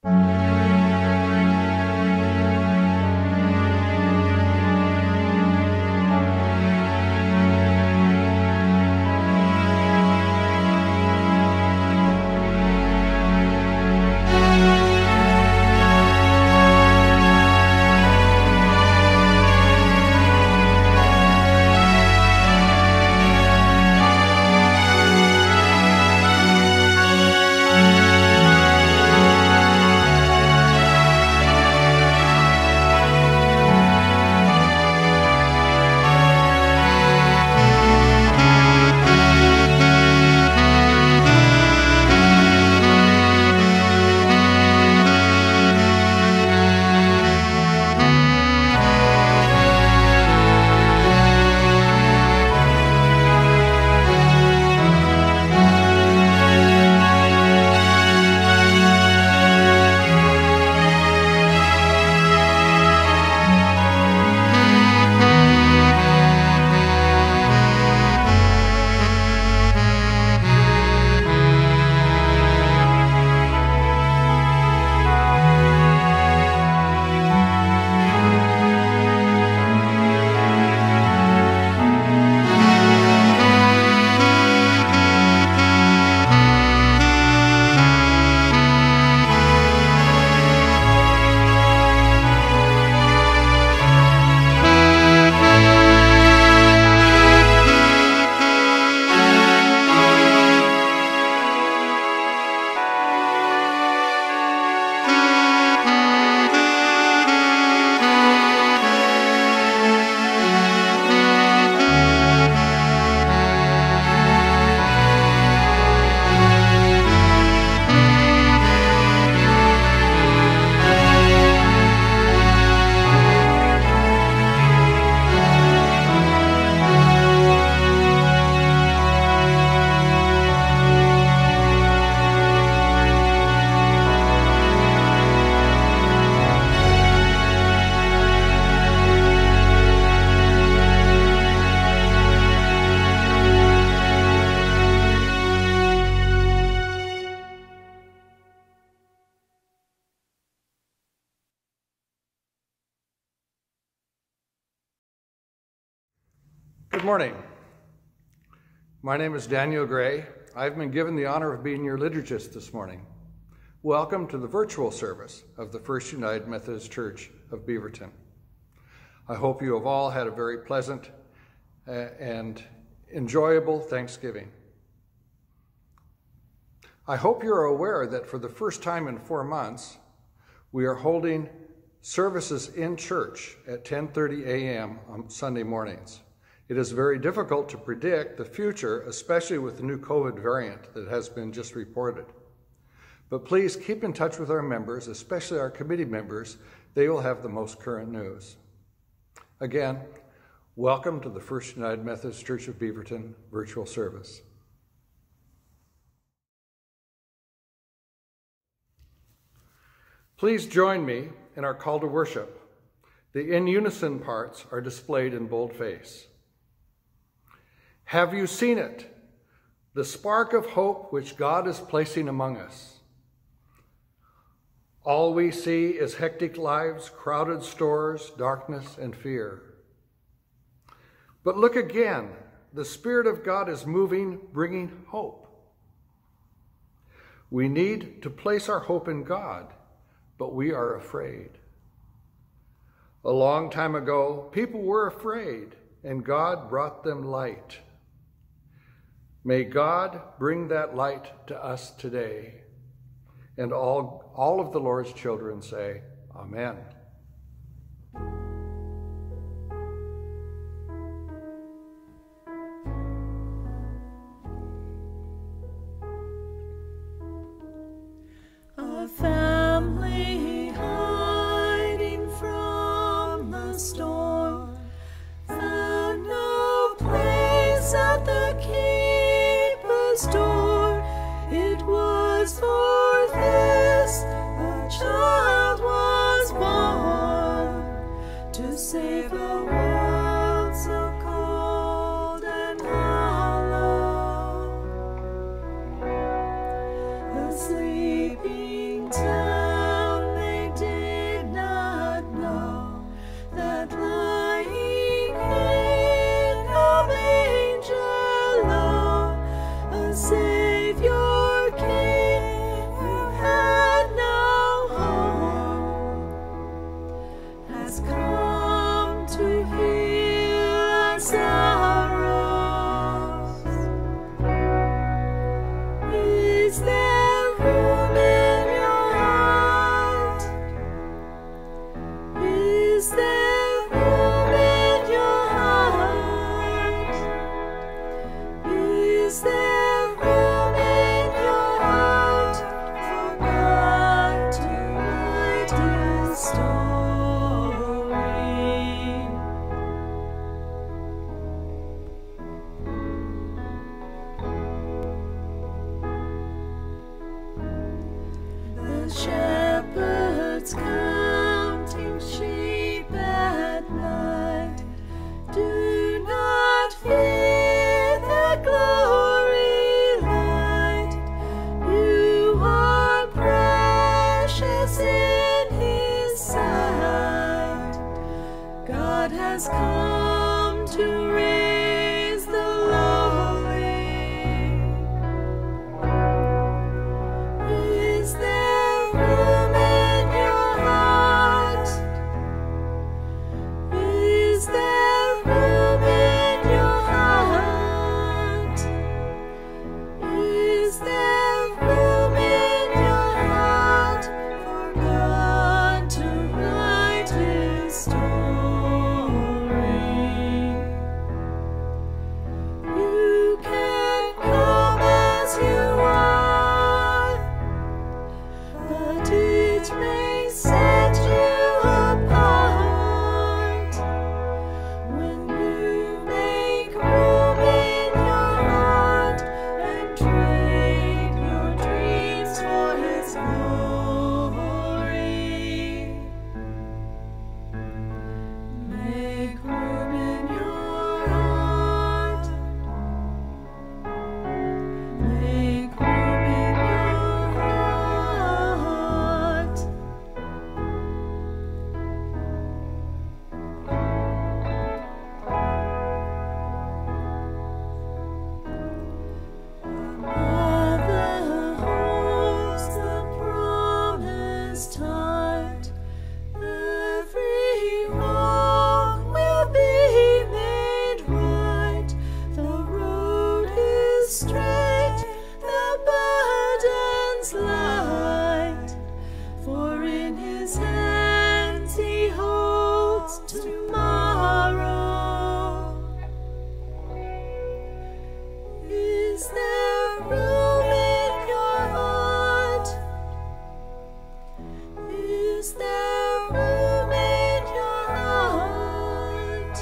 Good morning. My name is Daniel Gray. I've been given the honor of being your liturgist this morning. Welcome to the virtual service of the First United Methodist Church of Beaverton. I hope you have all had a very pleasant and enjoyable Thanksgiving. I hope you're aware that for the first time in 4 months, we are holding services in church at 10:30 a.m. on Sunday mornings. It is very difficult to predict the future, especially with the new COVID variant that has been just reported. But please keep in touch with our members, especially our committee members. They will have the most current news. Again, welcome to the First United Methodist Church of Beaverton virtual service. Please join me in our call to worship. The in unison parts are displayed in boldface. Have you seen it? The spark of hope which God is placing among us. All we see is hectic lives, crowded stores, darkness, and fear. But look again, the Spirit of God is moving, bringing hope. We need to place our hope in God, but we are afraid. A long time ago, people were afraid, and God brought them light. May God bring that light to us today. And all of the Lord's children say, Amen. A family hiding from the storm found no place at the keeper's door. It was for this the child was born. shepherds counting sheep at night, do not fear the glory light. You are precious in His sight. God has come to raise the lowly. Is there room in your heart? Is there room in your heart? Is there room in your heart for God to write His story? You can come as you are, but it may set you apart when you make room in your heart and trade your dreams for His glory. Make room in your heart. Make room in your heart. All the hosts, the promised heart, every wrong will be made right. The road is straight, the burden's light, for in His hands He holds tomorrow. Is there room in your heart? Is there room in your heart?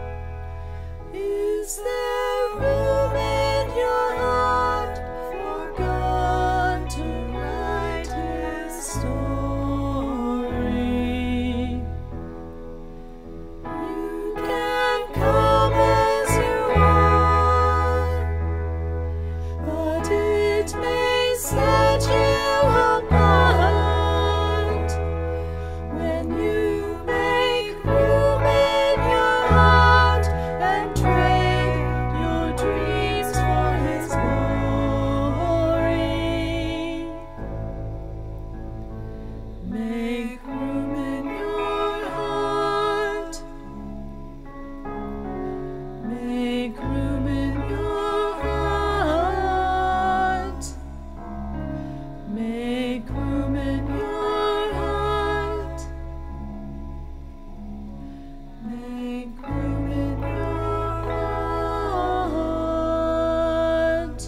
Is there room in your heart for God to write His story? You can come as you are, but it may set you apart when you make room in your heart and trade your dreams for His glory. Make room in your heart. Make room in your heart. Make room in your heart. Make room in your heart.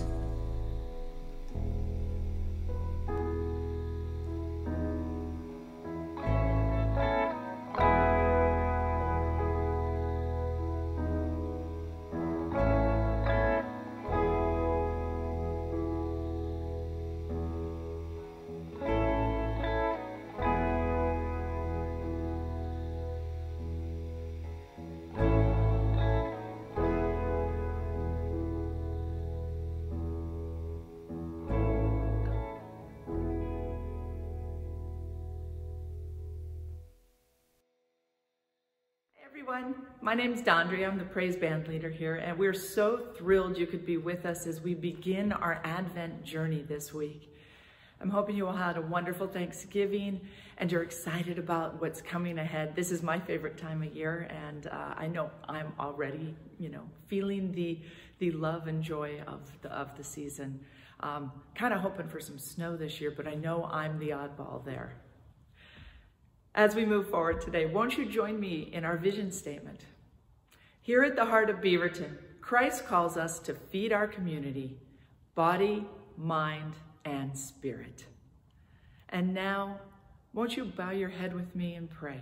Everyone, my name's Dondria. I'm the praise band leader here, and we're so thrilled you could be with us as we begin our Advent journey this week. I'm hoping you all had a wonderful Thanksgiving and you're excited about what's coming ahead. This is my favorite time of year, and I know I'm already, feeling the love and joy of the season. Kind of hoping for some snow this year, but I know I'm the oddball there. As we move forward today, won't you join me in our vision statement? Here at the heart of Beaverton, Christ calls us to feed our community, body, mind, and spirit. And now, won't you bow your head with me and pray?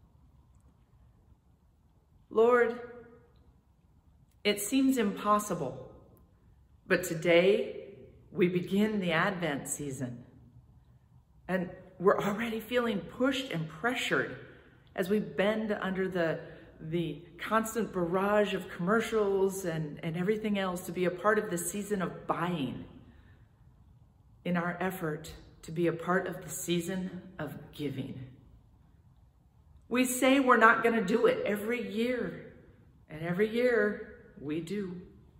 Lord, it seems impossible, but today we begin the Advent season. And we're already feeling pushed and pressured as we bend under the constant barrage of commercials and everything else to be a part of the season of buying in our effort to be a part of the season of giving. We say we're not going to do it every year, and every year we do.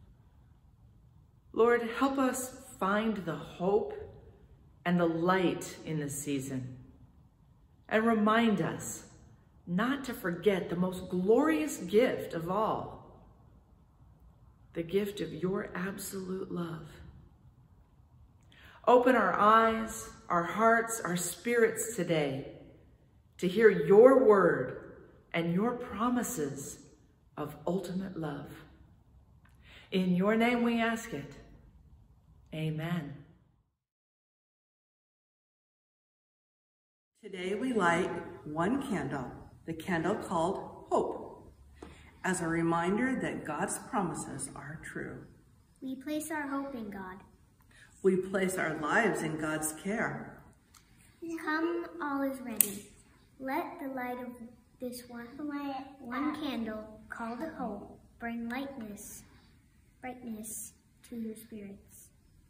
Lord, help us find the hope and the light in this season, and remind us not to forget the most glorious gift of all, the gift of your absolute love. Open our eyes, our hearts, our spirits today to hear your word and your promises of ultimate love. In your name we ask it. Amen. Today we light one candle, the candle called Hope, as a reminder that God's promises are true. We place our hope in God. We place our lives in God's care. Come, all is ready. Let the light of this one candle called Hope bring brightness to your spirits.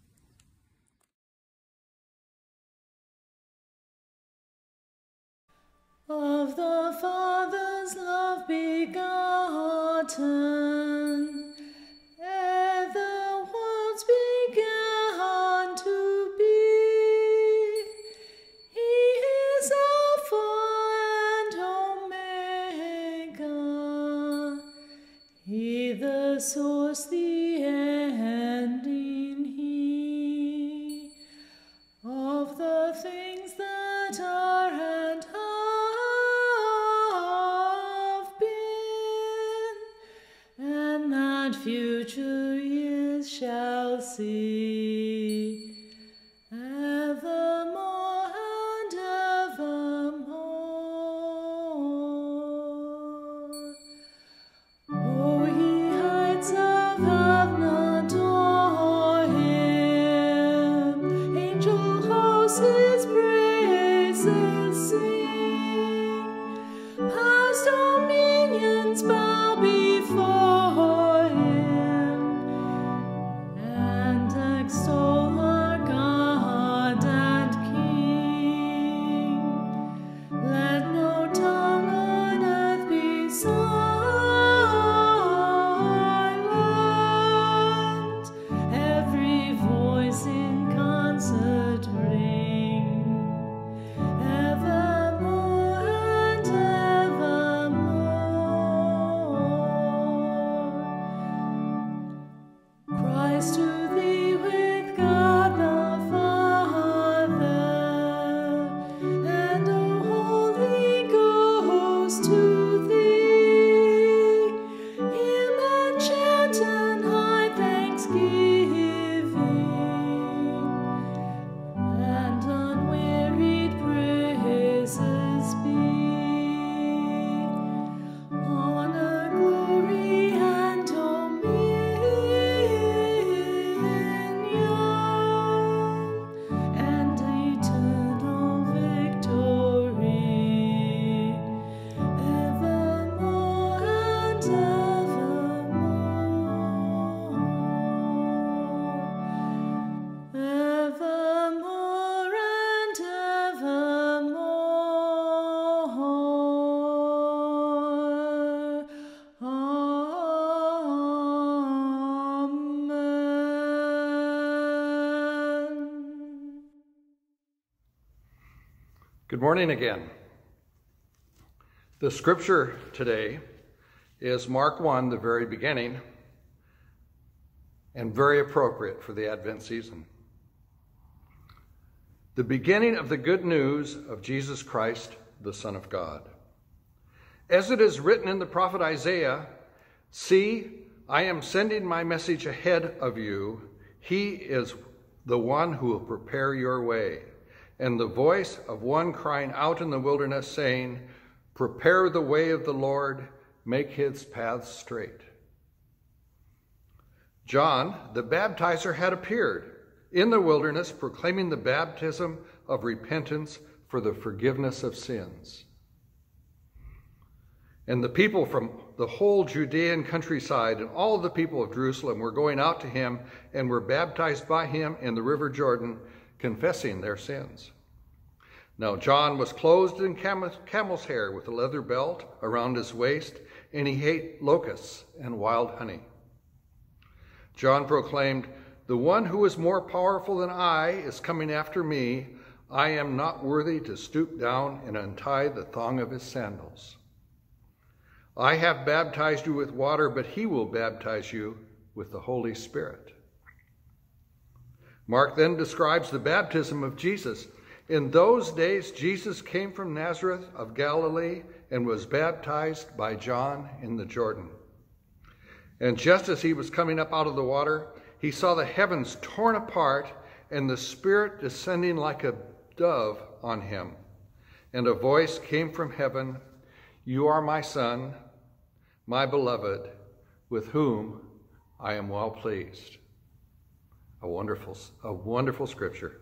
Of the Father's love begotten, ere the worlds began to be, he is Alpha and Omega, he the source, the ending, he of the things that are and future years shall see, evermore and evermore. Oh, ye heights of heaven, adore him, angel hosts his praises sing, past dominions bow before Good morning again. The scripture today is Mark 1, the very beginning, and very appropriate for the Advent season. The beginning of the good news of Jesus Christ, the Son of God. As it is written in the prophet Isaiah, "See, I am sending my message ahead of you. He is the one who will prepare your way." And the voice of one crying out in the wilderness, saying, "Prepare the way of the Lord, make his paths straight." John, the baptizer, had appeared in the wilderness, proclaiming the baptism of repentance for the forgiveness of sins. And the people from the whole Judean countryside and all the people of Jerusalem were going out to him and were baptized by him in the river Jordan, confessing their sins. Now John was clothed in camel's hair with a leather belt around his waist, and he ate locusts and wild honey. John proclaimed, "The one who is more powerful than I is coming after me. I am not worthy to stoop down and untie the thong of his sandals. I have baptized you with water, but he will baptize you with the Holy Spirit." Mark then describes the baptism of Jesus. In those days, Jesus came from Nazareth of Galilee and was baptized by John in the Jordan. And just as he was coming up out of the water, he saw the heavens torn apart and the Spirit descending like a dove on him. And a voice came from heaven, "You are my Son, my beloved, with whom I am well pleased." A wonderful scripture.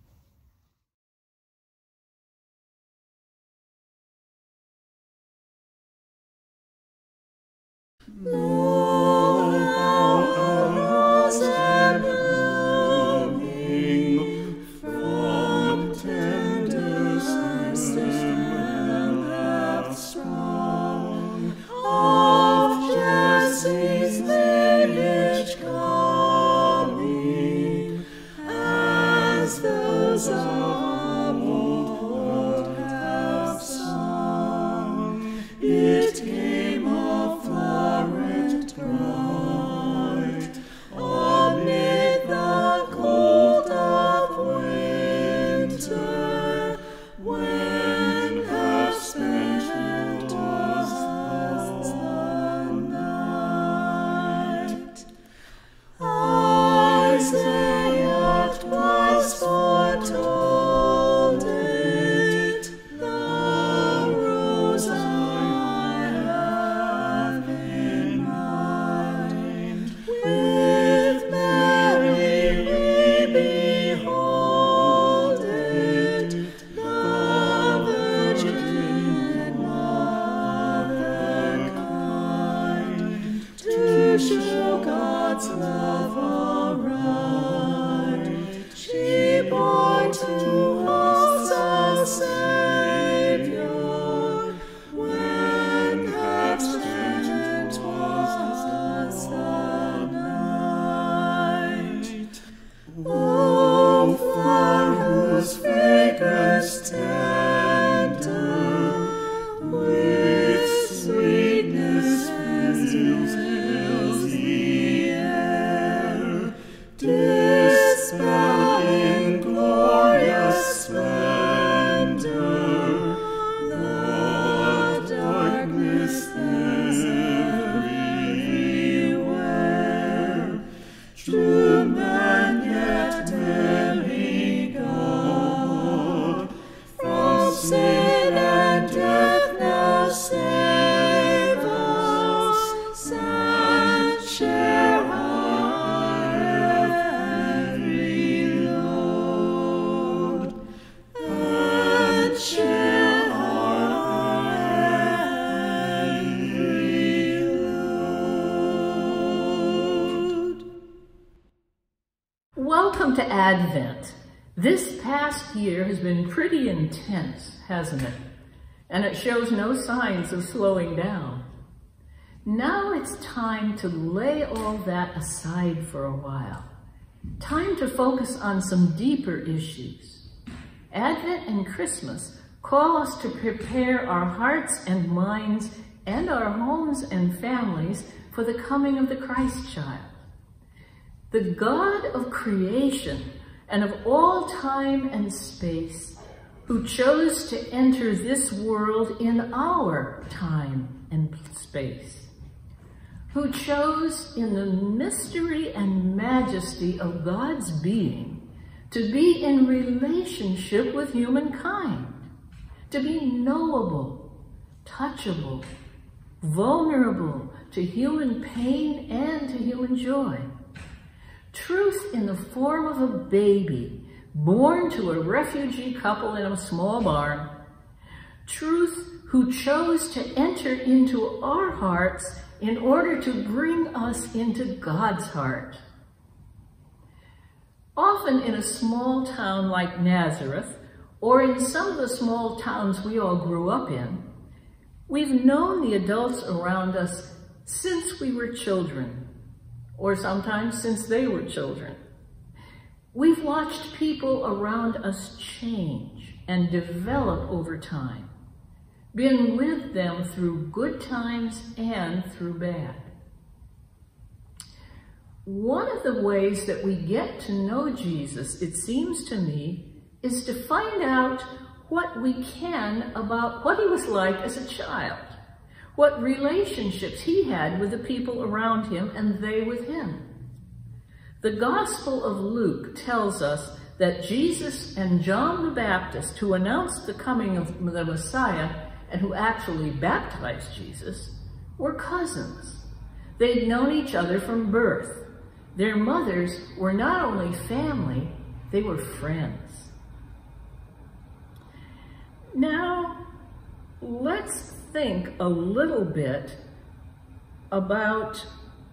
Lo, a rose blooming from tender stem hath sprung, of Jesse's lineage coming, as those of old have sung. It came a floret bright amid the cold of winter, when half spent was the night. Isaiah 'twas foretold it, the rose I have in mind. With Mary we behold it, the Virgin Mother kind, to show God's love aright. She bore to us a Savior, when half spent was the night. O, for whose fragrance tender with sweetness fills the air, dispel in glorious splendor the darkness everywhere. True man, yet very God, from sin and death now save us, and share our every load, and share our every load. Welcome to Advent. This past year has been pretty intense, hasn't it? And it shows no signs of slowing down. Now it's time to lay all that aside for a while. Time to focus on some deeper issues. Advent and Christmas call us to prepare our hearts and minds and our homes and families for the coming of the Christ child. The God of creation and of all time and space, who chose to enter this world in our time and space, who chose in the mystery and majesty of God's being to be in relationship with humankind, to be knowable, touchable, vulnerable to human pain and to human joy. Truth in the form of a baby born to a refugee couple in a small barn. Truth who chose to enter into our hearts in order to bring us into God's heart. Often in a small town like Nazareth, or in some of the small towns we all grew up in, we've known the adults around us since we were children, or sometimes since they were children. We've watched people around us change and develop over time, been with them through good times and through bad. One of the ways that we get to know Jesus, it seems to me, is to find out what we can about what he was like as a child, what relationships he had with the people around him and they with him. The Gospel of Luke tells us that Jesus and John the Baptist, who announced the coming of the Messiah and who actually baptized Jesus, were cousins. They'd known each other from birth. Their mothers were not only family, they were friends. Now, let's think a little bit about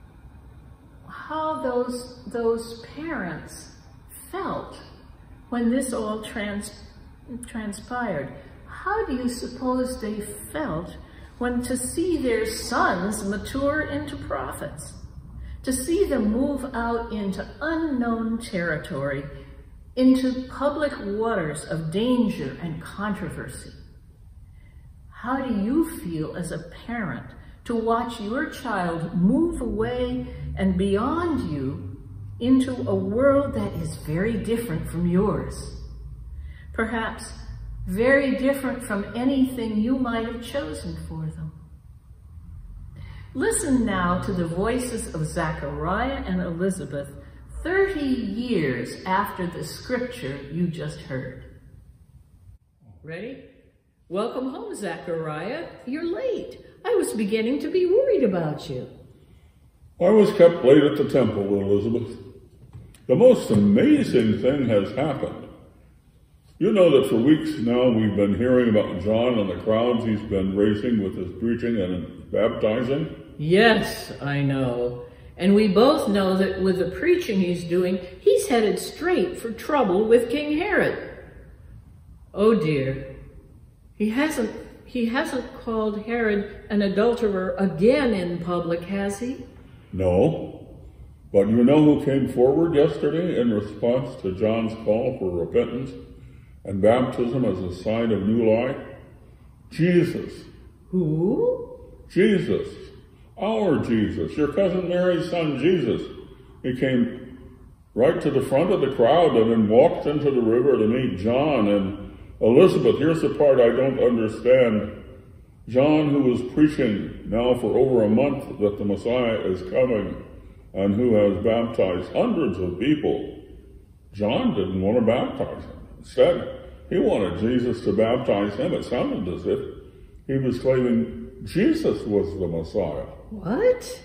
how those parents felt when this all transpired. How do you suppose they felt when to see their sons mature into prophets, to see them move out into unknown territory, into public waters of danger and controversy? How do you feel as a parent to watch your child move away and beyond you into a world that is very different from yours? Perhaps very different from anything you might have chosen for them. Listen now to the voices of Zachariah and Elizabeth 30 years after the scripture you just heard. Ready? Welcome home, Zachariah. You're late. I was beginning to be worried about you. I was kept late at the temple, Elizabeth. The most amazing thing has happened. You know that for weeks now we've been hearing about John and the crowds he's been raising with his preaching and baptizing. Yes, I know. And we both know that with the preaching he's doing, he's headed straight for trouble with King Herod. Oh dear. He hasn't called Herod an adulterer again in public, has he? No. But you know who came forward yesterday in response to John's call for repentance and baptism as a sign of new life? Jesus. Who? Jesus. Our Jesus. Your cousin Mary's son, Jesus. He came right to the front of the crowd and then walked into the river to meet John and Elizabeth. Here's the part I don't understand. John, who was preaching now for over a month that the Messiah is coming and who has baptized hundreds of people, John didn't want to baptize him. Instead, he wanted Jesus to baptize him. It sounded as if he was claiming Jesus was the Messiah. What?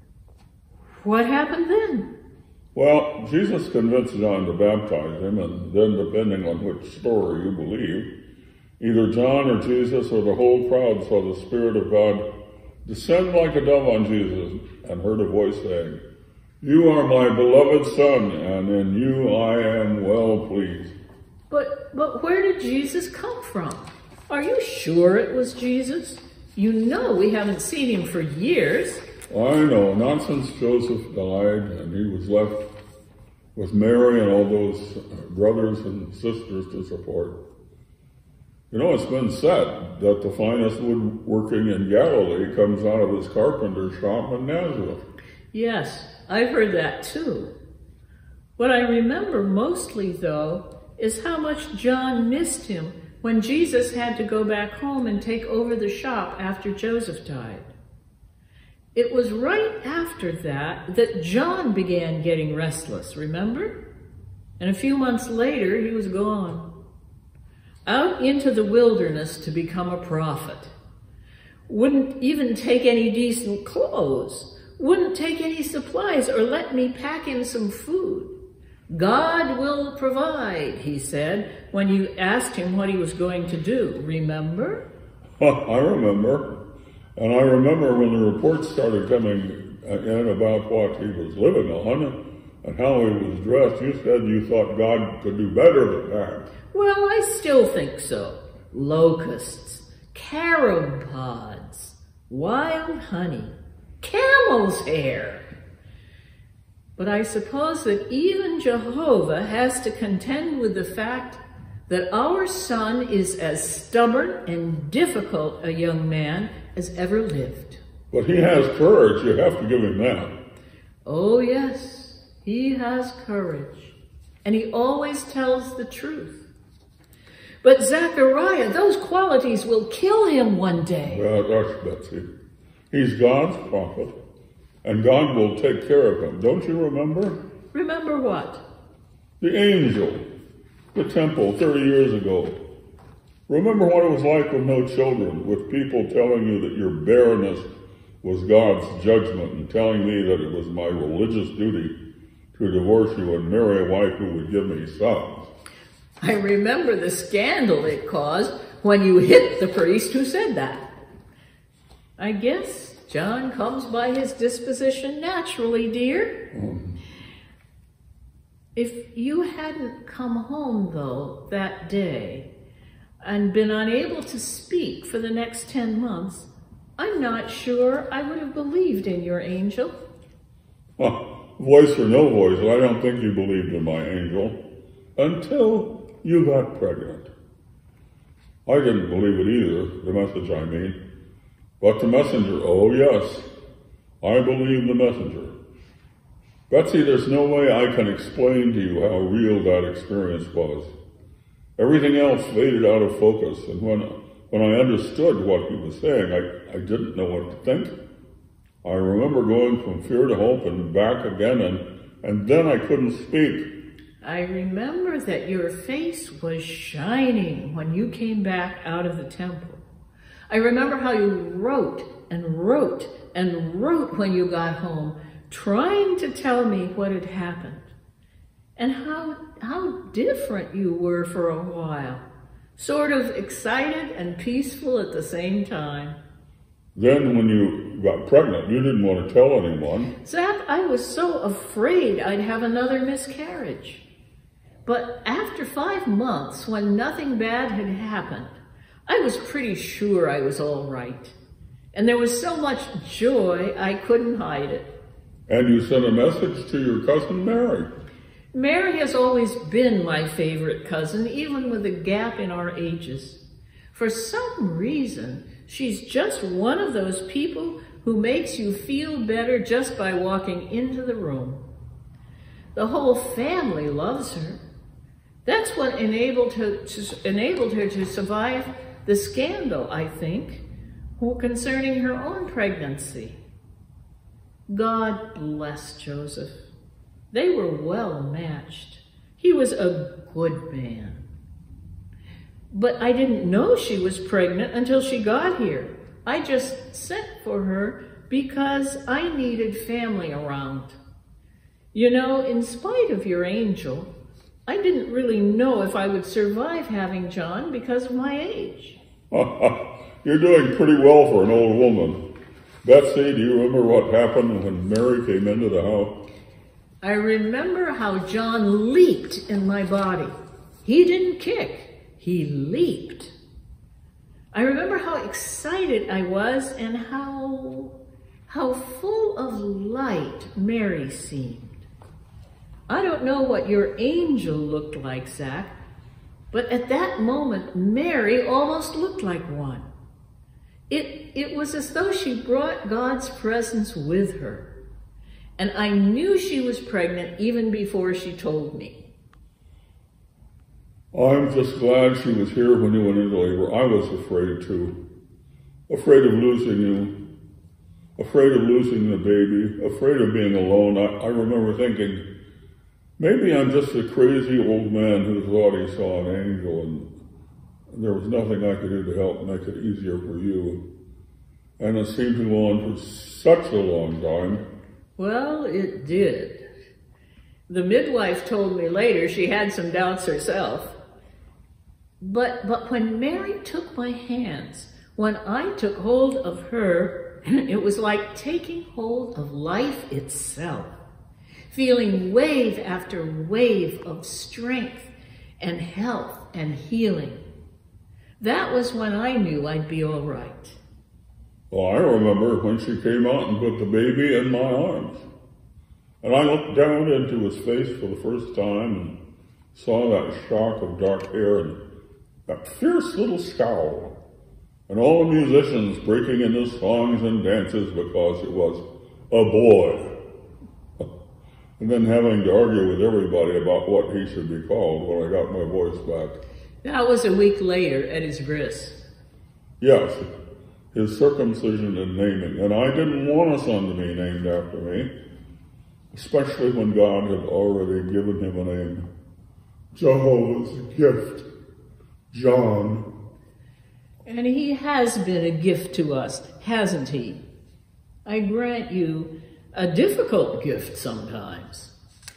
What happened then? Well, Jesus convinced John to baptize him, and then depending on which story you believe, either John or Jesus or the whole crowd saw the Spirit of God descend like a dove on Jesus and heard a voice saying, "You are my beloved Son, and in you I am well pleased." But where did Jesus come from? Are you sure it was Jesus? You know we haven't seen him for years. I know, not since Joseph died and he was left with Mary and all those brothers and sisters to support. You know, it's been said that the finest woodworking in Galilee comes out of his carpenter shop in Nazareth. Yes, I've heard that too. What I remember mostly, though, is how much John missed him when Jesus had to go back home and take over the shop after Joseph died. It was right after that John began getting restless, remember? And a few months later, he was gone. Out into the wilderness to become a prophet. Wouldn't even take any decent clothes. Wouldn't take any supplies or let me pack in some food. God will provide, he said, when you asked him what he was going to do. Remember? I remember. And I remember when the reports started coming in about what he was living on and how he was dressed, you said you thought God could do better than that. Well, I still think so. Locusts, carob pods, wild honey, camel's hair. But I suppose that even Jehovah has to contend with the fact that our son is as stubborn and difficult a young man as ever lived. But he has courage, you have to give him that. Oh yes, he has courage, and he always tells the truth. But Zechariah, those qualities will kill him one day. Well, that's Betsy. He's God's prophet, and God will take care of him. Don't you remember? Remember what? The angel, the temple 30 years ago. Remember what it was like with no children, with people telling you that your barrenness was God's judgment and telling me that it was my religious duty to divorce you and marry a wife who would give me sons. I remember the scandal it caused when you hit the priest who said that. I guess John comes by his disposition naturally, dear. If you hadn't come home, though, that day and been unable to speak for the next 10 months, I'm not sure I would have believed in your angel. Voice or no voice, I don't think you believed in my angel until you got pregnant. I didn't believe it either, the message I mean. But the messenger, oh yes, I believe the messenger. Betsy, there's no way I can explain to you how real that experience was. Everything else faded out of focus, and when I understood what he was saying, I didn't know what to think. I remember going from fear to hope and back again, and then I couldn't speak. I remember that your face was shining when you came back out of the temple. I remember how you wrote and wrote and wrote when you got home, trying to tell me what had happened, and how different you were for a while, sort of excited and peaceful at the same time. Then when you got pregnant, you didn't want to tell anyone. Zach, I was so afraid I'd have another miscarriage. But after 5 months, when nothing bad had happened, I was pretty sure I was all right. And there was so much joy, I couldn't hide it. And you sent a message to your cousin Mary. Mary has always been my favorite cousin, even with a gap in our ages. For some reason, she's just one of those people who makes you feel better just by walking into the room. The whole family loves her. That's what enabled her to survive the scandal, I think, concerning her own pregnancy. God bless Joseph. They were well matched. He was a good man. But I didn't know she was pregnant until she got here. I just sent for her because I needed family around. You know, in spite of your angel, I didn't really know if I would survive having John because of my age. You're doing pretty well for an old woman. Betsy, do you remember what happened when Mary came into the house? I remember how John leaped in my body. He didn't kick, he leaped. I remember how excited I was and how full of light Mary seemed. I don't know what your angel looked like, Zach, but at that moment, Mary almost looked like one. It was as though she brought God's presence with her. And I knew she was pregnant even before she told me. I'm just glad she was here when you went into labor. I was afraid too. Afraid of losing you. Afraid of losing the baby. Afraid of being alone. I remember thinking, maybe I'm just a crazy old man who thought he saw an angel and there was nothing I could do to help make it easier for you. And it seemed to go on for such a long time. Well, it did. The midwife told me later she had some doubts herself. But when Mary took my hands, when I took hold of her, it was like taking hold of life itself, feeling wave after wave of strength and health and healing. That was when I knew I'd be all right. Well, I remember when she came out and put the baby in my arms. And I looked down into his face for the first time and saw that shock of dark hair and that fierce little scowl. And all the musicians breaking into songs and dances because it was a boy. And then having to argue with everybody about what he should be called when I got my voice back. That was a week later at his bris. Yes, his circumcision and naming. And I didn't want a son to be named after me, especially when God had already given him a name. Jehovah's gift, John. And he has been a gift to us, hasn't he? I grant you, a difficult gift sometimes.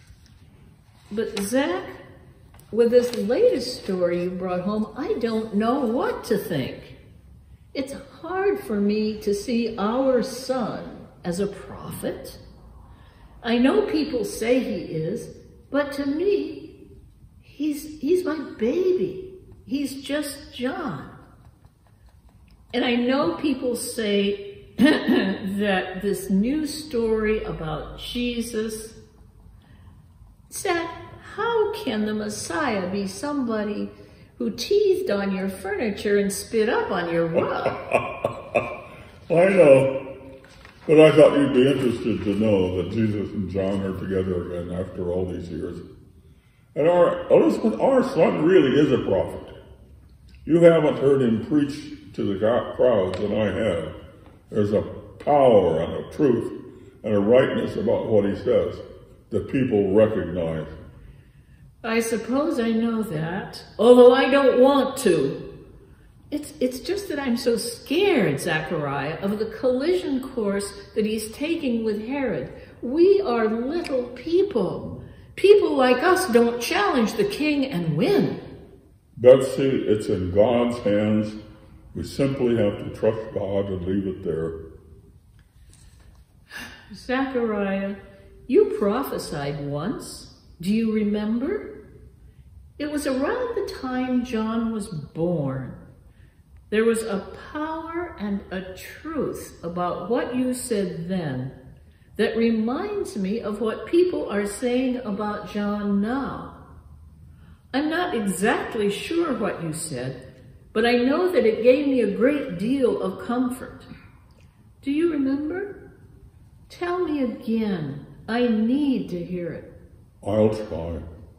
But Zach, with this latest story you brought home, I don't know what to think. It's hard for me to see our son as a prophet. I know people say he is, but to me, he's my baby. He's just John. And I know people say that this new story about Jesus, Zach, how can the Messiah be somebody who teethed on your furniture and spit up on your rug? I know, but I thought you'd be interested to know that Jesus and John are together again after all these years. And Elizabeth, our son really is a prophet. You haven't heard him preach to the crowds that I have. There's a power and a truth and a rightness about what he says that people recognize. I suppose I know that, although I don't want to. It's just that I'm so scared, Zechariah, of the collision course that he's taking with Herod. We are little people. People like us don't challenge the king and win. Betsy, it's in God's hands. We simply have to trust God and leave it there. Zechariah, you prophesied once. Do you remember? It was around the time John was born. There was a power and a truth about what you said then that reminds me of what people are saying about John now. I'm not exactly sure what you said, but I know that it gave me a great deal of comfort. Do you remember? Tell me again. I need to hear it. I'll try.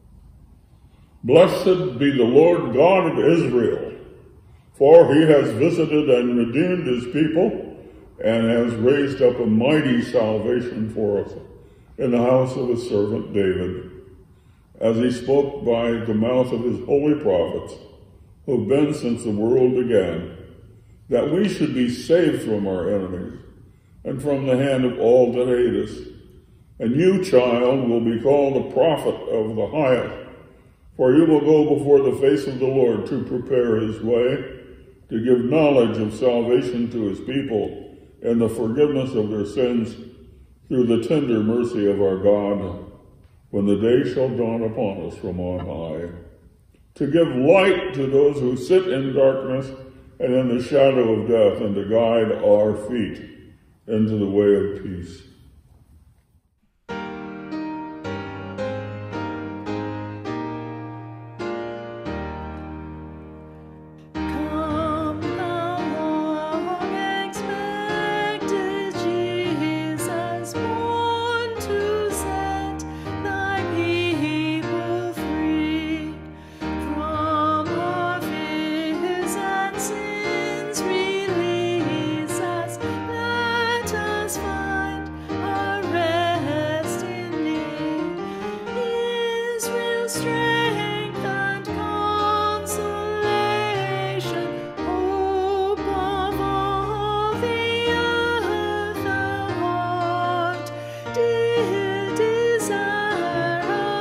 Blessed be the Lord God of Israel, for he has visited and redeemed his people and has raised up a mighty salvation for us in the house of his servant David, as he spoke by the mouth of his holy prophets, who've been since the world began, that we should be saved from our enemies and from the hand of all that hate us. And you, child, will be called a prophet of the highest, for you will go before the face of the Lord to prepare his way, to give knowledge of salvation to his people and the forgiveness of their sins through the tender mercy of our God, when the day shall dawn upon us from on high, to give light to those who sit in darkness and in the shadow of death, and to guide our feet into the way of peace. Come, thou long-expected Jesus, born to set thy people free from our fears and sins. Release us, let us find our rest in thee. Israel's strength and consolation, hope of all the earth, thou art, dear desire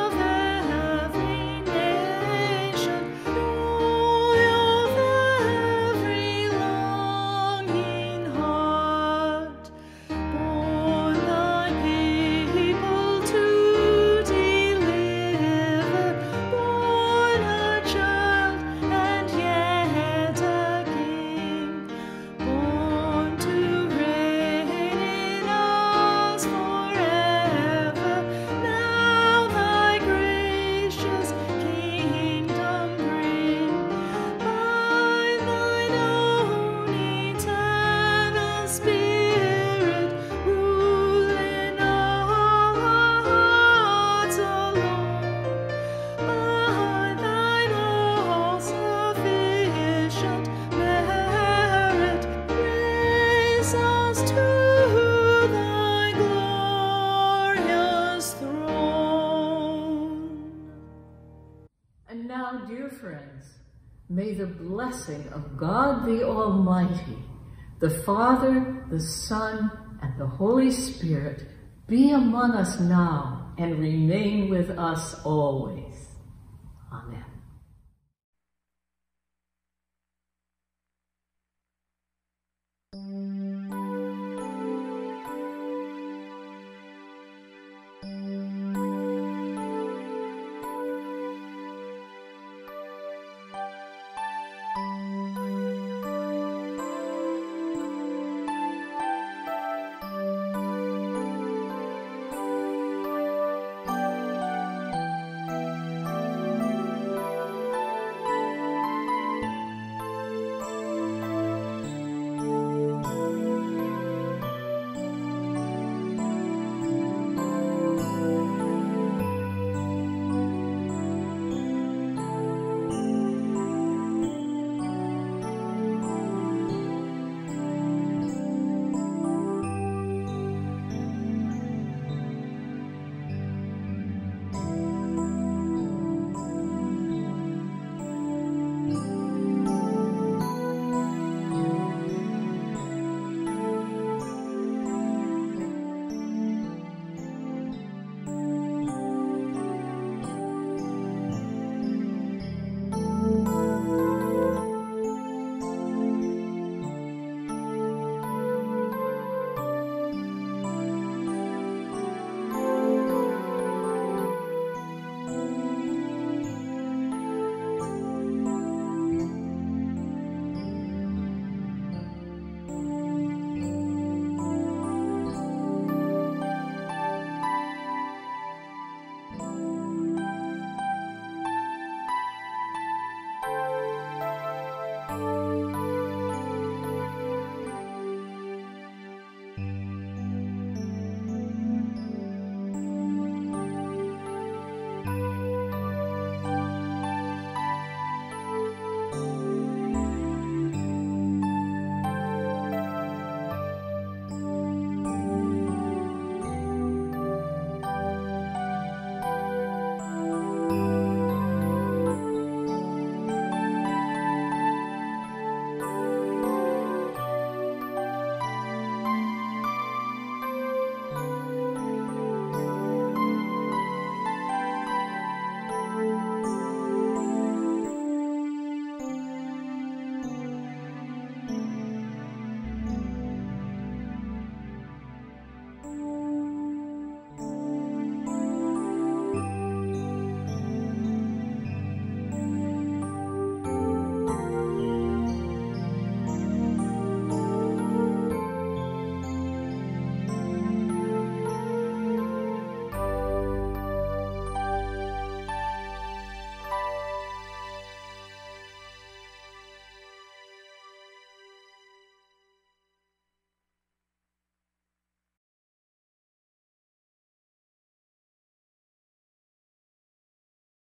now, dear friends, may the blessing of God the Almighty, the Father, the Son, and the Holy Spirit be among us now and remain with us always. Amen.